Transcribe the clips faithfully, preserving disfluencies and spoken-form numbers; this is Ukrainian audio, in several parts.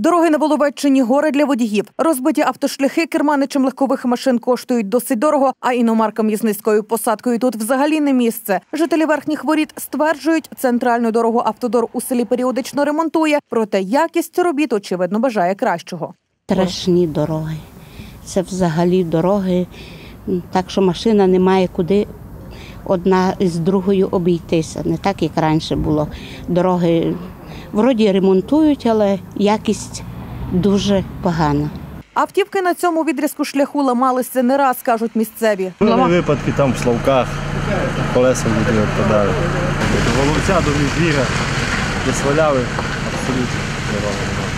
Дороги на Воловеччині – горе для водіїв. Розбиті автошляхи керманичам легкових машин коштують досить дорого, а іномаркам із низькою посадкою тут взагалі не місце. Жителі Верхніх Воріт стверджують, центральну дорогу «Автодор» у селі періодично ремонтує, проте якість робіт, очевидно, бажає кращого. Страшні дороги. Це взагалі дороги, так що машина не має куди одна з другою обійтися. Не так, як раніше було. Дороги вроді ремонтують, але якість дуже погана. Автівки на цьому відрізку шляху ламалися не раз, кажуть місцеві. Були випадки там в Славках, колеса відпадали. До Воловця, до Міжвіга, де сваляли, абсолютно тривало.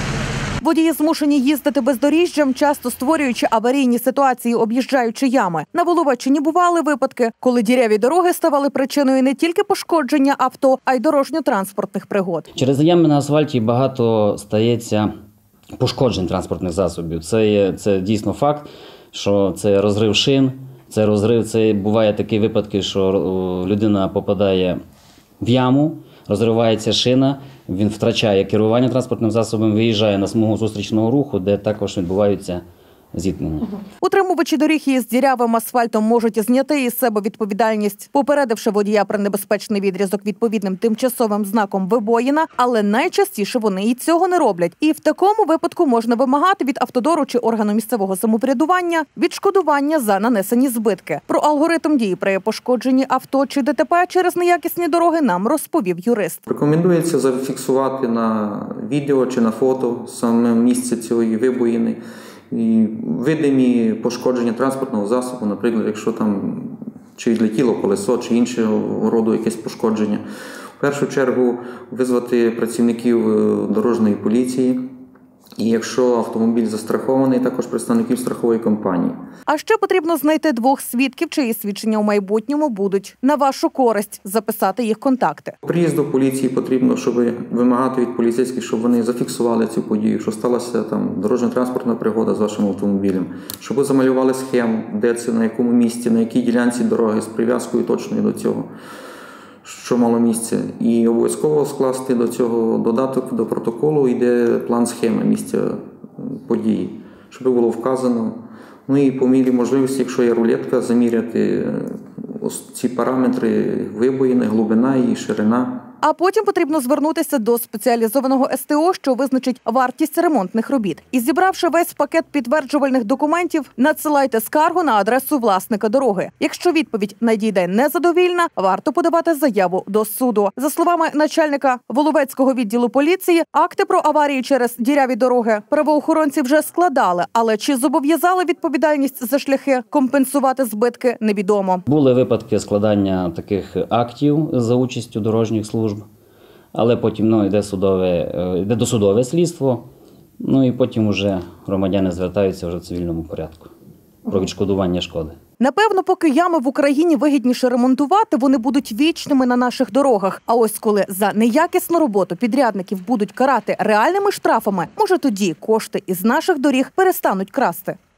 Водії змушені їздити бездоріжжям, часто створюючи аварійні ситуації, об'їжджаючи ями. На Воловеччині бували випадки, коли діряві дороги ставали причиною не тільки пошкодження авто, а й дорожньо-транспортних пригод. Через ями на асфальті багато стається пошкоджень транспортних засобів. Це, є, це дійсно факт, що це розрив шин, це розрив, це буває такі випадки, що людина попадає в яму, розривається шина, він втрачає керування транспортним засобом, виїжджає на смугу зустрічного руху, де також відбуваються зіткнення. Утримувачі доріг із дірявим асфальтом можуть зняти із себе відповідальність, попередивши водія про небезпечний відрізок відповідним тимчасовим знаком «Вибоїна», але найчастіше вони і цього не роблять. І в такому випадку можна вимагати від «Автодору» чи органу місцевого самоврядування відшкодування за нанесені збитки. Про алгоритм дій при пошкодженні авто чи ДТП через неякісні дороги нам розповів юрист. Рекомендується зафіксувати на відео чи на фото саме місце цієї вибоїни. І видимі пошкодження транспортного засобу, наприклад, якщо там чи відлетіло колесо, чи іншого роду якесь пошкодження. В першу чергу визвати працівників дорожньої поліції. І якщо автомобіль застрахований, також представників страхової компанії. А ще потрібно знайти двох свідків, чиї свідчення у майбутньому будуть на вашу користь, записати їх контакти. Приїзду поліції потрібно, щоб вимагати від поліцейських, щоб вони зафіксували цю подію, що сталася там дорожньо-транспортна пригода з вашим автомобілем, щоб ви замалювали схему, де це, на якому місці, на якій ділянці дороги з прив'язкою точною до цього, що мало місце. І обов'язково скласти до цього додаток до протоколу, йде план схеми місця події, щоб було вказано. Ну і по мірі можливості, якщо є рулетка, заміряти ось ці параметри вибоїни, глибина і ширина. А потім потрібно звернутися до спеціалізованого ес те о, що визначить вартість ремонтних робіт. І зібравши весь пакет підтверджувальних документів, надсилайте скаргу на адресу власника дороги. Якщо відповідь надійде незадовільна, варто подавати заяву до суду. За словами начальника Воловецького відділу поліції, акти про аварії через діряві дороги правоохоронці вже складали, але чи зобов'язали відповідальність за шляхи компенсувати збитки, невідомо. Були випадки складання таких актів за участю дорожніх служб. Але потім ну, йде, судове, йде досудове слідство, ну і потім вже громадяни звертаються вже в цивільному порядку про відшкодування шкоди. Напевно, поки ями в Україні вигідніше ремонтувати, вони будуть вічними на наших дорогах. А ось коли за неякісну роботу підрядників будуть карати реальними штрафами, може тоді кошти із наших доріг перестануть красти.